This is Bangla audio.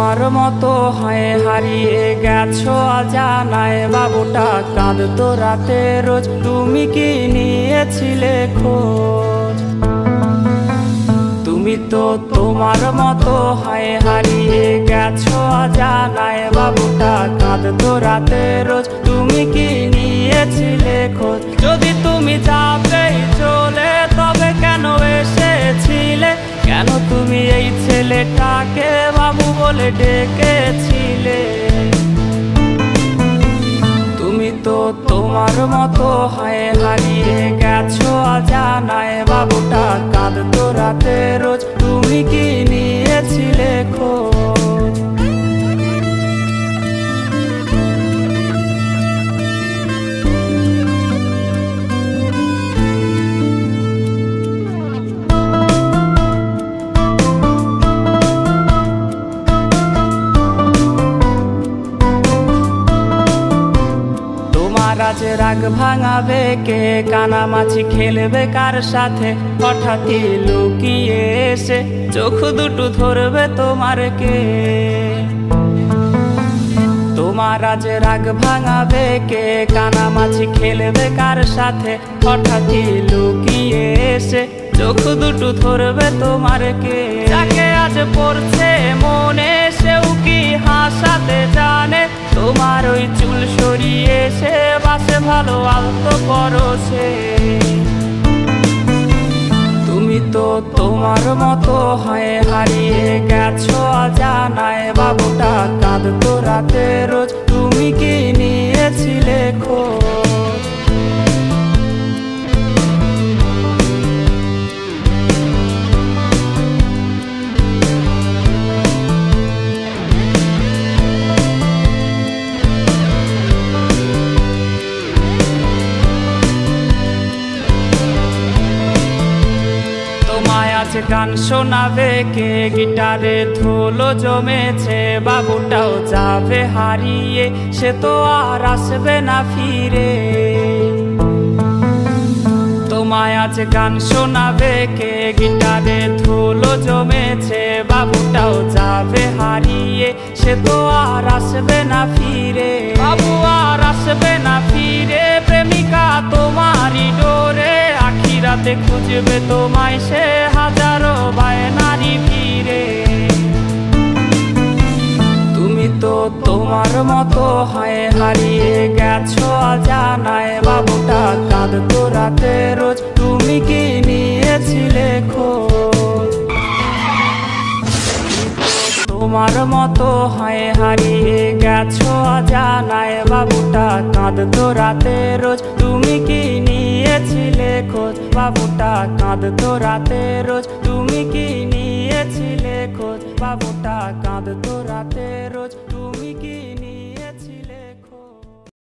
তোমার মতো হয় হারিয়ে গেছো অজানায়, বাবুটা কাঁদতো রাতে রোজ, তুমি কি নিয়েছিলে খোঁজ? তুমি তো তোমার মতো হয় হারিয়ে গেছো অজানায়, বাবুটা কাঁদতো রাতে রোজ, তুমি কি নিয়েছিলে খোঁজ? যদি তুমি যাবেই চলে তবে কেন এসেছিলে? কেন তুমি এই ছেলেটাকে বাবু বলে ডেকেছিলে? তুমি তো তোমার মতো হয় হারিয়ে গেছো অজানায়, বাবুটা কাঁদতো রাতে রোজ, তুমি কি নিয়েছিলে খোঁজ? আজ রাগ ভাঙাবে কে? কানামাছি খেলবে কার সাথে? হঠাৎই লুকিয়ে এসে চোখ দুটো ধরবে তোমার কে? তোমার আজ রাগ ভাঙাবে কে? কানামাছি খেলবে কার সাথে? হঠাৎই লুকিয়ে এসে চোখ দুটো ধরবে তোমার কে? যাকে আজ পড়ছে মনে সেও কি হাসাতে জানে? তোমার ওই চুল সরিয়ে সে বাসে ভালো আলতো পরশে। তুমি তো তোমার মতো হয় হারিয়ে গেছো অজানায়, বাবুটা কাঁদতো রাতে রোজ, তুমি কি নিয়েছিলে খোঁজ? গান শোনাবে কে? গিটারে ধুলো জমেছে, বাবুটাও যাবে হারিয়ে, সে তো আর আসবে না ফিরে। তোমায় আজ গান শোনাবে কে? গিটারে ধুলো জমেছে, বাবুটাও যাবে হারিয়ে, সে তো আর আসবে না ফিরে। বাবু আর আসবে না ফিরে, প্রেমিকা তোমারই ডোরে, আখিরাতে খুঁজবে তোমায় সে হাজারো বায়নারি ভিড়ে। তুমি তো তোমার মতো হয় হারিয়ে গেছো অজানায়, বাবুটা কাঁদতো রাতে রোজ, তুমি কি নিয়েছিলে খোঁজ? তোমার মতো হয় হারিয়ে গেছো অজানায়, বাবুটা কাঁদতো রাতে রোজ, তুমি কি নিয়েছিলে খোঁজ? বাবুটা কাঁদতো রাতে রোজ, তুমি কি নিয়েছিলে খোঁজ? বাবুটা কাঁদতো রাতে রোজ, তুমি কি